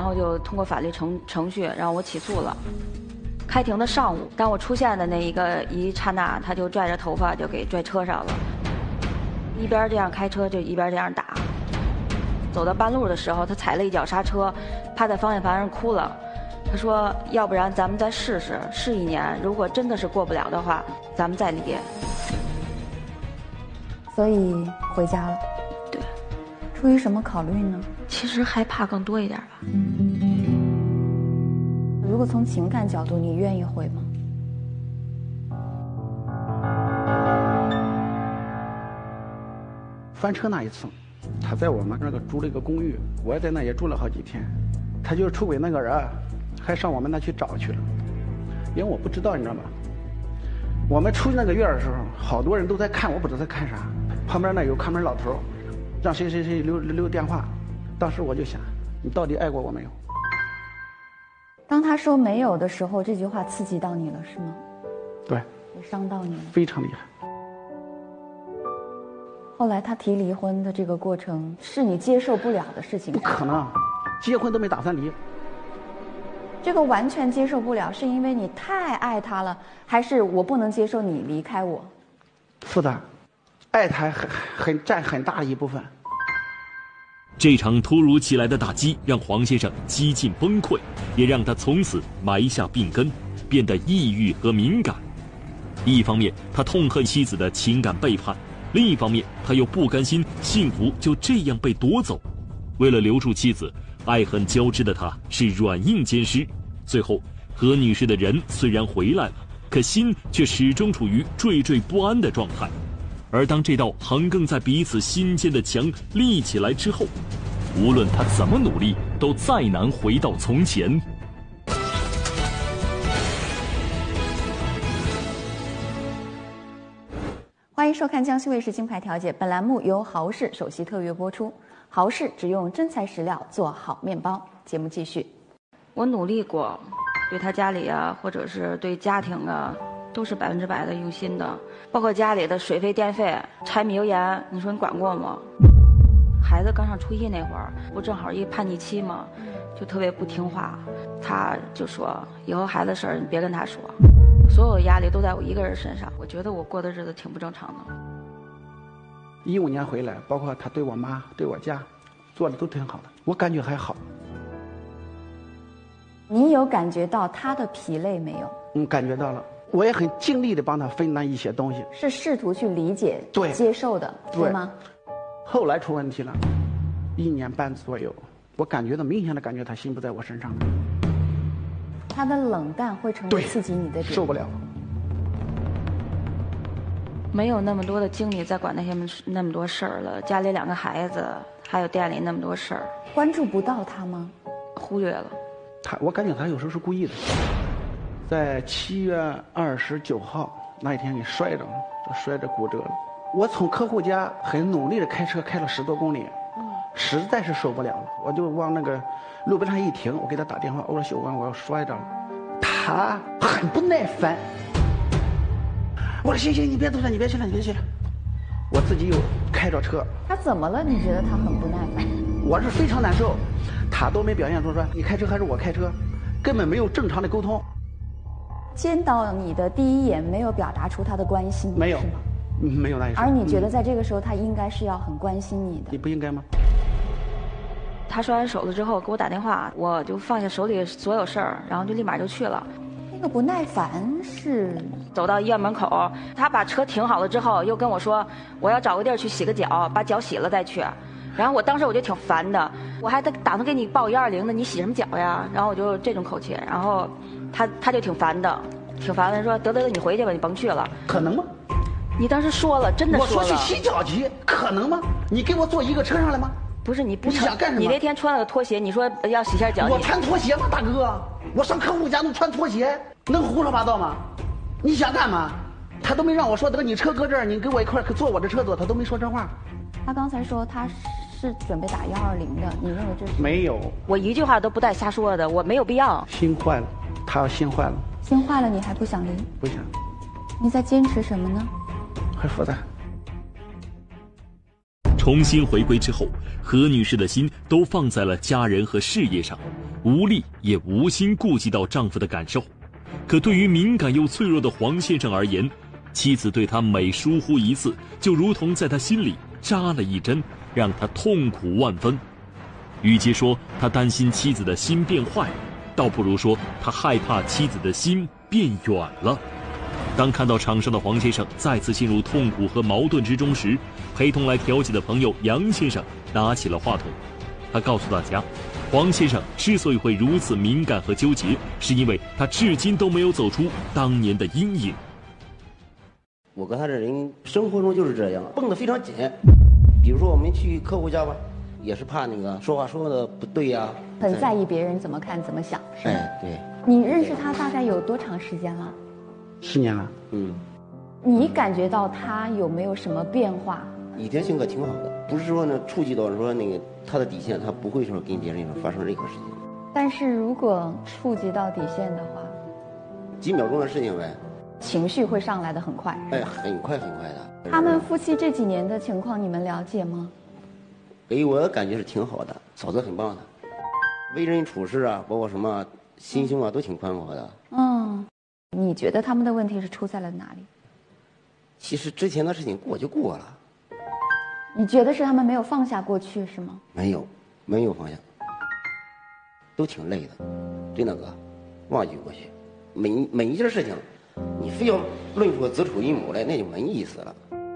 后就通过法律程序让我起诉了。开庭的上午，当我出现的那一刹那，他就拽着头发就给拽车上了，一边这样开车就一边这样打。走到半路的时候，他踩了一脚刹车，趴在方向盘上哭了。他说：“要不然咱们再试试，1年，如果真的是过不了的话，咱们再离。” 所以回家了。 对。 出于什么考虑呢？ 其实害怕更多一点吧。 如果从情感角度，你愿意回吗？ 翻车那一次，他在我们那个住了一个公寓，我也在那也住了好几天。他就是出轨那个人，还上我们那去找去了，因为我不知道，你知道吗？我们出那个院的时候，好多人都在看，我不知道在看啥。旁边那有看门老头，让谁谁谁留电话。当时我就想，你到底爱过我没有？ 当他说没有的时候，这句话刺激到你了，是吗？ 对， 也伤到你了， 非常厉害。 后来他提离婚的这个过程，是你接受不了的事情？ 不可能，结婚都没打算离。 这个完全接受不了，是因为你太爱他了，还是我不能接受你离开我？ 是的，爱他占很大的一部分。 这场突如其来的打击让黄先生几近崩溃，也让他从此埋下病根，变得抑郁和敏感。一方面他痛恨妻子的情感背叛，另一方面他又不甘心幸福就这样被夺走。为了留住妻子，爱恨交织的他是软硬兼施。最后何女士的人虽然回来了，可心却始终处于惴惴不安的状态。而当这道横亘在彼此心间的墙立起来之后，无论他怎么努力，都再难回到从前。 欢迎收看江西卫视金牌调解，本栏目由豪氏首席特约播出。豪氏只用真材实料做好面包。节目继续。 我努力过，对他家里啊，或者是对家庭啊，都是100%的用心的，包括家里的水费、电费、柴米油盐，你说你管过吗？孩子刚上初1那会儿，不正好一叛逆期吗？就特别不听话，他就说以后孩子事儿你别跟他说，所有压力都在我一个人身上。我觉得我过的日子挺不正常的。 15年回来，包括他对我妈、对我家，做的都挺好的，我感觉还好。 你有感觉到他的疲累没有？ 感觉到了。我也很尽力的帮他分担一些东西， 是试图去理解、 对接受的，对吗？ 后来出问题了，1年半左右，我感觉到明显的感觉他心不在我身上了。 他的冷淡会成为刺激你的点， 受不了。 没有那么多的精力再管那么多事儿了，家里2个孩子，还有店里那么多事儿， 关注不到他吗？ 忽略了。 我感觉他有时候是故意的。在7月29号那一天给摔着了，摔着骨折了。我从客户家很努力的开车开了10多公里，实在是受不了了，我就往那个路边上一停，我给他打电话，我说小关，我要摔着了。他很不耐烦，我说行，你别走了，你别去了。我自己又开着车。 他怎么了？你觉得他很不耐烦？ 我是非常难受，他都没表现出说你开车还是我开车，根本没有正常的沟通。 见到你的第一眼没有表达出他的关心， 没有， 是吗？ 没有那一说。 而你觉得在这个时候他应该是要很关心你的？ 你不应该吗？ 他摔完手了之后给我打电话，我就放下手里所有事儿，然后就立马就去了。 那个不耐烦是走到医院门口，他把车停好了之后，又跟我说我要找个地儿去洗个脚，把脚洗了再去。然后我当时我就挺烦的，我还打算给你报120呢，你洗什么脚呀？然后我就这种口气，然后他就挺烦的，说得你回去吧，你甭去了。 可能吗？ 你当时说了，真的说了。 我说去洗脚去，可能吗？你给我坐一个车上来吗？ 不是你不想干什么？ 你那天穿了个拖鞋，你说要洗下脚。 我穿拖鞋吗，大哥？我上客户家能穿拖鞋，能胡说八道吗？你想干嘛？他都没让我说，等你车搁这儿，你跟我一块坐我的车坐，他都没说这话。 他刚才说他是准备打120的，你认为这是？ 没有， 我一句话都不带瞎说的，我没有必要。 心坏了，他心坏了。 心坏了，你还不想离？ 不想。 你在坚持什么呢？ 还复杂。 重新回归之后，何女士的心都放在了家人和事业上。 无力也无心顾及到丈夫的感受。可对于敏感又脆弱的黄先生而言，妻子对他每疏忽一次，就如同在他心里扎了一针，让他痛苦万分。与其说他担心妻子的心变坏，倒不如说他害怕妻子的心变远了。当看到场上的黄先生再次陷入痛苦和矛盾之中时，陪同来调解的朋友杨先生拿起了话筒。他告诉大家，黄先生之所以会如此敏感和纠结，是因为他至今都没有走出当年的阴影。 我跟他这人生活中就是这样，绷得非常紧。比如说我们去客户家吧，也是怕那个说话说的不对呀， 很在意别人怎么看怎么想，是吗？ 对。 你认识他大概有多长时间了 ？10年了。 你感觉到他有没有什么变化？ 以前性格挺好的，不是说呢触及到说那个他的底线，他不会说跟别人发生任何事情。 但是如果触及到底线的话， 几秒钟的事情呗。 情绪会上来的很快。 很快很快的。 他们夫妻这几年的情况你们了解吗？ 给我的感觉是挺好的，嫂子很棒的，为人处事啊，包括什么心胸啊，都挺宽阔的。 你觉得他们的问题是出在了哪里？ 其实之前的事情过就过了。 你觉得是他们没有放下过去是吗？ 没有放下，都挺累的，真的哥，忘记过去。每一件事情，你非要论出子丑寅卯来，那就没意思了。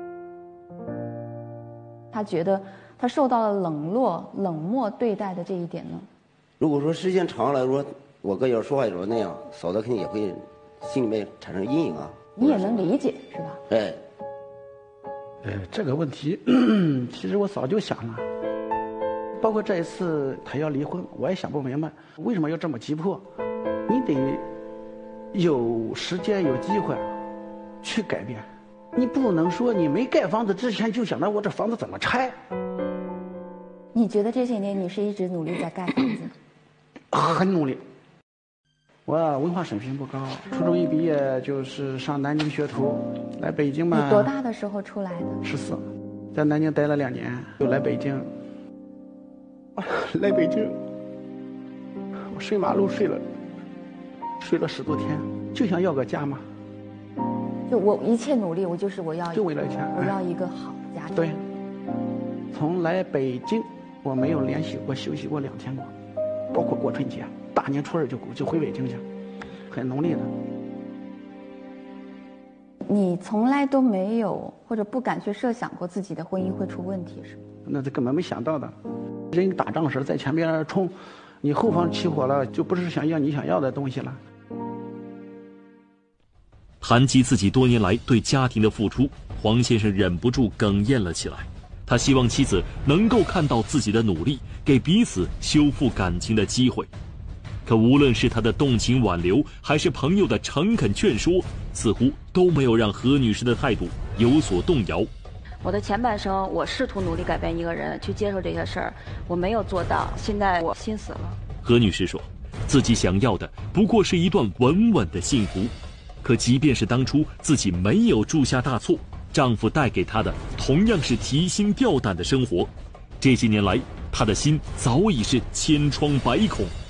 他觉得他受到了冷漠对待的这一点呢？ 如果说时间长了，说我哥要说话有时候那样，嫂子肯定也会心里面产生阴影啊。 你也能理解是吧？ 这个问题其实我早就想了，包括这一次他要离婚，我也想不明白为什么要这么急迫。你得有时间有机会去改变，你不能说你没盖房子之前就想到我这房子怎么拆。 你觉得这些年你是一直努力在盖房子？ 很努力。我文化水平不高，初中一毕业就是上南京学徒，来北京嘛。 你多大的时候出来的 ？14，在南京待了2年，又来北京。来北京，我睡马路睡了10多天，就想要个家嘛。 就我一切努力，我要就为了钱， 我要一个好的家庭。 对，从来北京我没有连续过休息过2天过，包括过春节。大年初2就回北京去，很努力的。 你从来都没有或者不敢去设想过自己的婚姻会出问题，是吗？ 那这根本没想到的。人打仗时在前边冲，你后方起火了，就不是想要你想要的东西了。 谈及自己多年来对家庭的付出，黄先生忍不住哽咽了起来。他希望妻子能够看到自己的努力，给彼此修复感情的机会。可无论是他的动情挽留，还是朋友的诚恳劝说，似乎都没有让何女士的态度有所动摇。 我的前半生，我试图努力改变一个人，去接受这些事儿，我没有做到。现在我心死了。 何女士说，自己想要的不过是一段稳稳的幸福。可即便是当初自己没有铸下大错，丈夫带给她的同样是提心吊胆的生活。这些年来，她的心早已是千疮百孔。